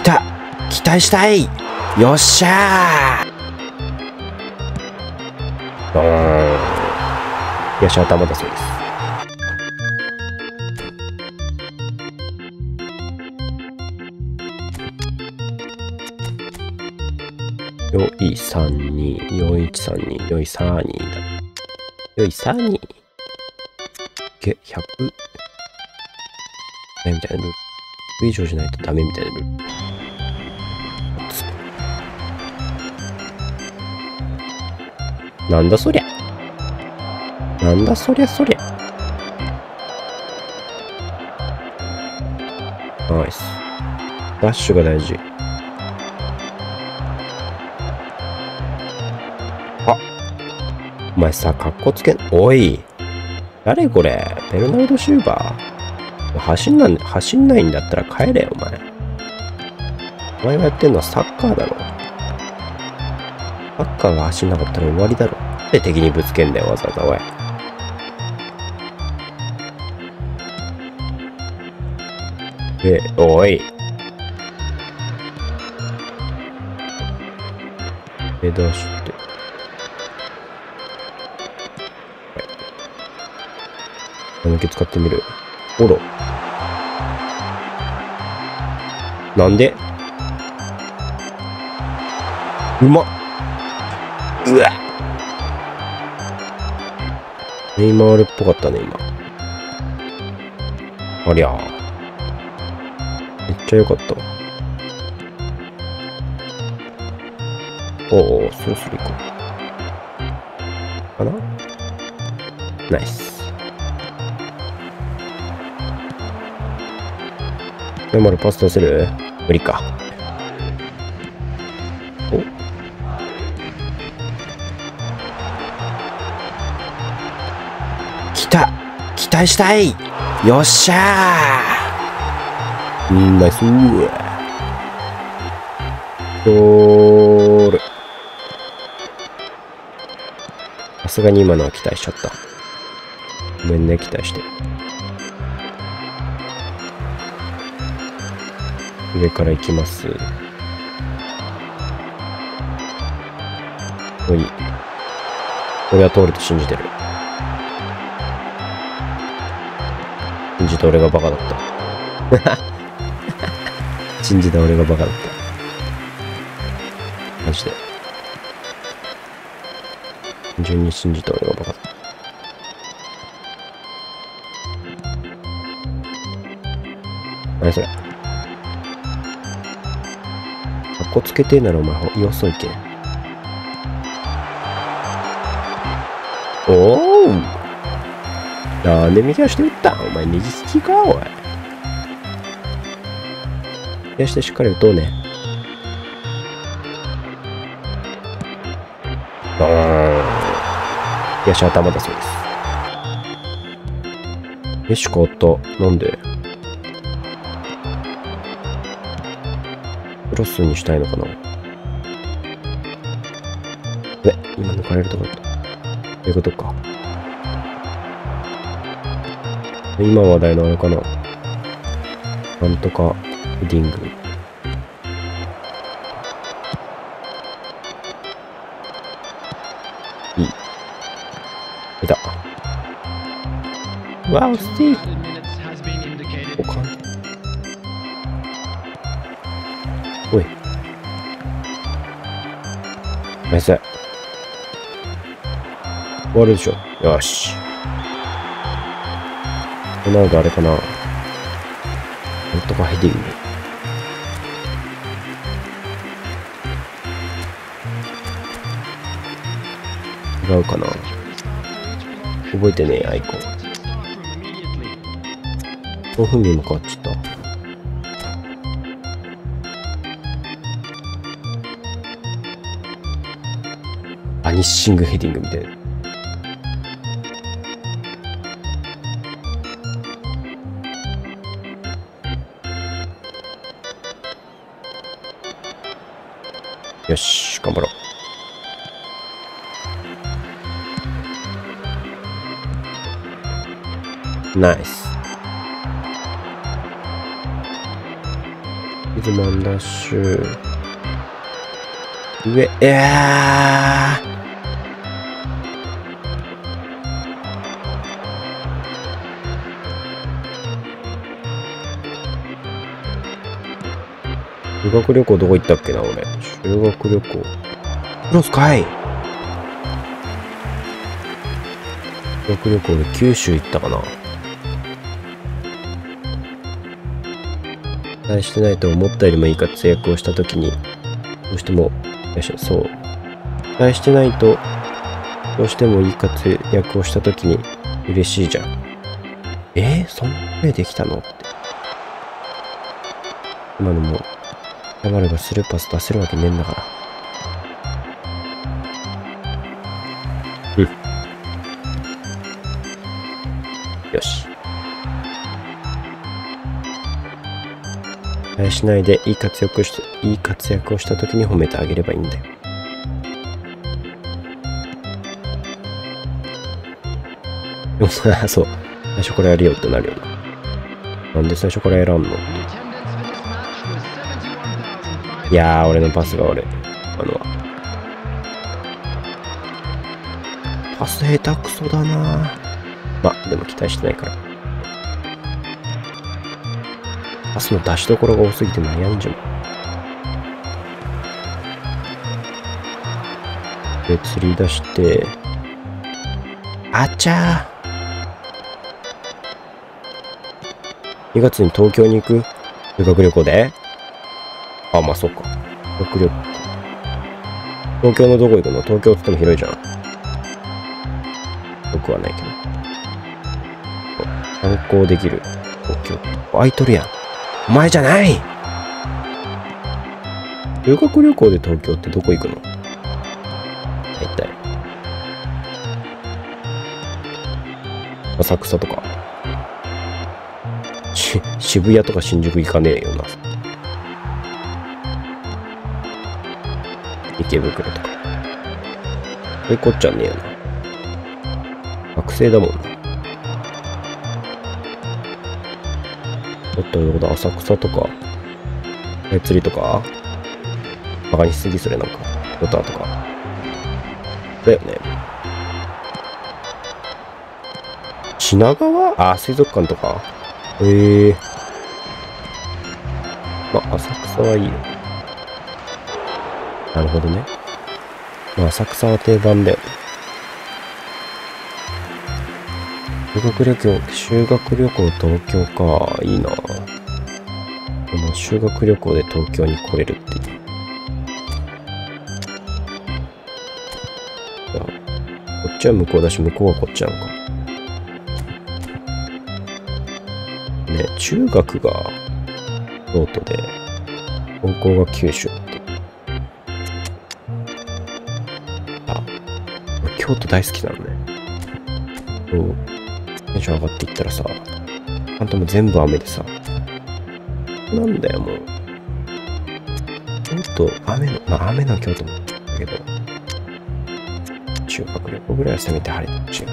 た。期待したい。よっしゃー。よし、頭だそうです。4132、4132、4132だ。4132。100。みたいなルール。以上じゃないとダメみたいなルール。なんだそりゃ。なんだそりゃそりゃ。ナイス。ダッシュが大事。あ、お前さ、かっこつけん。おい。誰これ。ベルナルド・シューバー。走んないんだったら帰れよ、お前。お前がやってんのはサッカーだろ。サッカーが走んなかったら終わりだろ。で、敵にぶつけんだよ、わざわざ、おい。おい。出して。抜け使ってみる。おろ。なんでうまっ。うわっ。ネイマールっぽかったね、今。ありゃー。めっちゃ良かったわ。おお、そろそろ行こう。かな？ナイス。ネイマールパス出せる？無理か。お？来た！期待したい！よっしゃー！ナイスー。ゴール。さすがに今のは期待しちゃった。ごめんね、期待して。上から行きます。おい。俺は通ると信じてる。信じた俺がバカだった。信じた俺がバカだった。マジで。単純に信じた俺がバカだった。何それ。かっこつけてえならお前、よそいけ。おお。なんで右足で打ったん？お前、ネジ好きか、おい。右足でしっかり打とうね。右足頭だそうです。よし、変わった。なんでクロスにしたいのかな。今抜かれるとこだった。そういうことか。今話題のあれかな。なんとかヘディング。いい。出た。わお、スティー。おかん。おい。ナイス。終わるでしょ。よし。ロナウドあれかな。なんとかヘディング。違うかな。覚えてねえ、アイコン。ソン・フンミンも変わっちゃった。バニッシングヘディングみたいな。よし、頑張ろう。ナイス。 リズマンダッシュ。上、いやー。修学旅行どこ行ったっけな、俺。修学旅行。クロスかい。修学旅行で九州行ったかな。期待してないと思ったよりもいい活躍をしたときに、どうしても、そう。期待してないと、どうしてもいい活躍をしたときに嬉しいじゃん。そんなプレイできたのって。今のも、ヤマルがスルーパス出せるわけねえんだから。よし。期待しないでいい活躍をしたときに褒めてあげればいいんだよ。でもさ、そう。最初からやるよってなるよな。なんで最初からやらんの？いやー、俺のパスが悪い。パス下手くそだな。まあ、でも期待してないから。パスの出しどころが多すぎて悩んじゃう。で、釣り出して、あちゃー。2月に東京に行く修学旅行で？あ、まあそうか。修学旅行。東京のどこ行くの？東京って言っても広いじゃん。よくはないけど。観光できる東京。空いとるやん。お前じゃない！修学旅行で東京ってどこ行くの？大体。浅草とか。渋谷とか新宿行かねえよな。池袋とか。そういうこっちゃねえよな。学生だもんな。どこだ、浅草とか、釣りとか、バカにしすぎそれなんか、ヨタとか。だよね。品川？あ、水族館とか。まあ、浅草はいいよ。なるほどね。まあ、浅草は定番だよね。修学旅行東京か。いいな。この修学旅行で東京に来れるっていう。こっちは向こうだし、向こうはこっちなのか。ね、中学が京都で、高校が九州って。あ、京都大好きなのね。テンション上がっていったらさ、あんたも全部雨でさ、なんだよもう。京都、雨の京都もだけど、修学旅行ぐらいはせめて晴れてほしいな。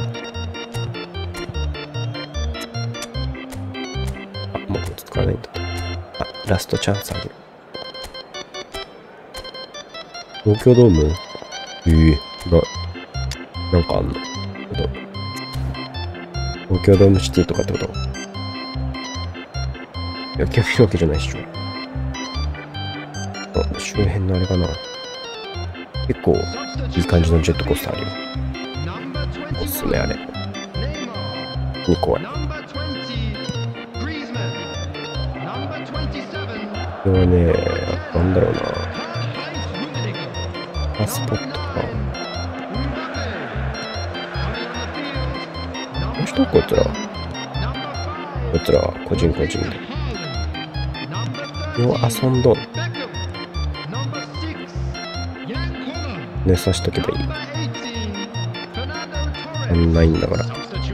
あ、もう使わないんだった。あ、ラストチャンスあげる。東京ドーム？なんかあんの？東京ドームシティとかってこと？野球見るわけじゃないっしょ。あ、周辺のあれかな。結構いい感じのジェットコースターあるよ。おすすめあれ。に怖い。これはね、なんだろうな。パスポットか。こいつらは個人で。よう遊んどん。寝さしとけばいい。ないんだから。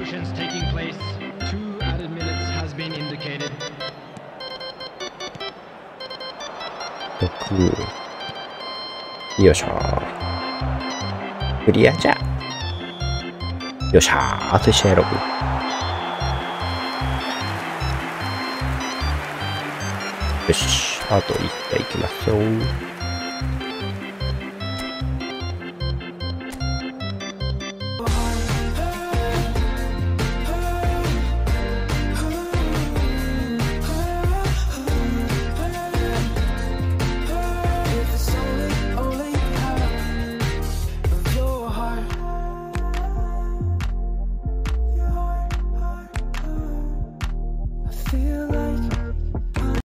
よっしゃー。クリアじゃ。よっしゃー。あと1試合やろう。よし。 あと1体いきますよ。